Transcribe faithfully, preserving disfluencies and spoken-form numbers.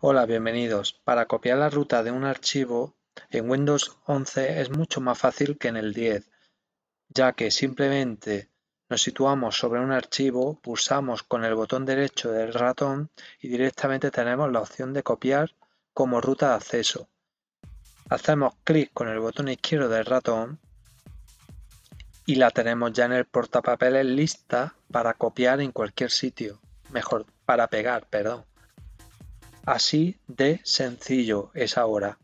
Hola, bienvenidos. Para copiar la ruta de un archivo en Windows once es mucho más fácil que en el diez, ya que simplemente nos situamos sobre un archivo, pulsamos con el botón derecho del ratón y directamente tenemos la opción de copiar como ruta de acceso. Hacemos clic con el botón izquierdo del ratón y la tenemos ya en el portapapeles lista para copiar en cualquier sitio. Mejor, para pegar, perdón. Así de sencillo es ahora.